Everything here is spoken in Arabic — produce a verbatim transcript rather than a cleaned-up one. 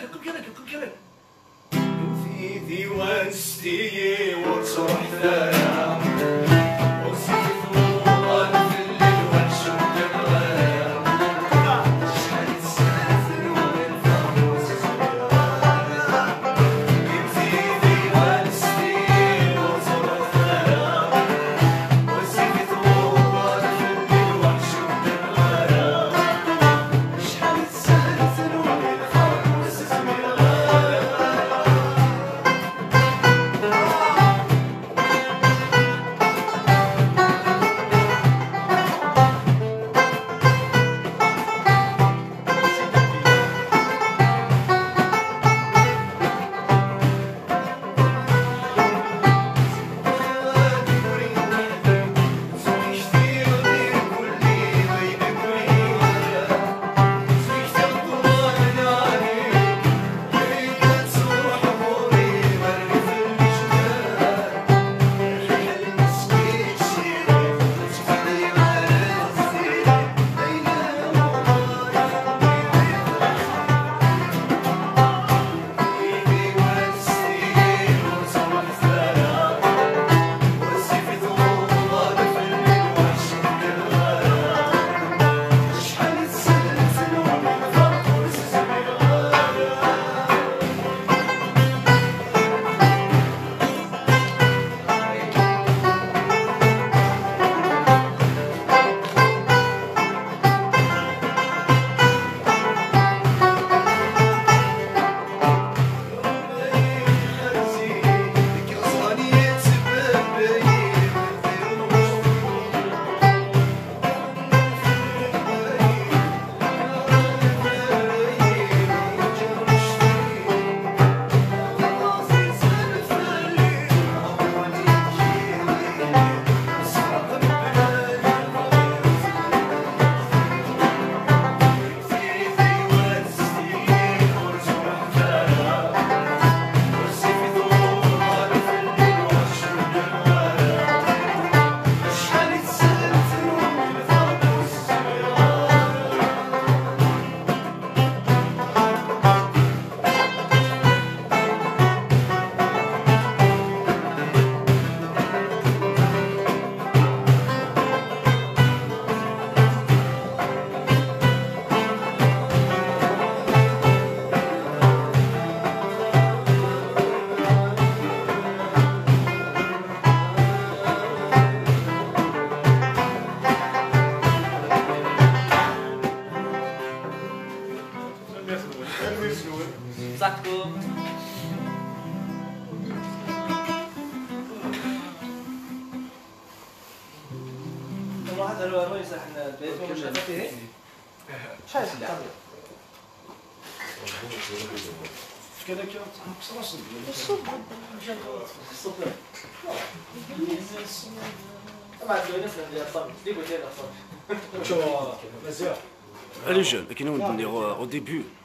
كل كلام كل كلام في ديوان ستي وتروح ثايا وسيف الوطن في الليل وحش الدمايا شحال تسافر وين فاوس في ديوان ستي وتروح ثايا وسيف الوطن في الليل وحش الدمايا شحال تسافر وين فاوس صحتكم واحد هو رئيس احنا البيت ومش فيه شحال سلاح كذا كذا مكسر الصدر الصبر طبعا لو نسمع ديال الصبر ديكو ديال الصبر شو مزيان Elle est jeune, mais qui nous dit au début,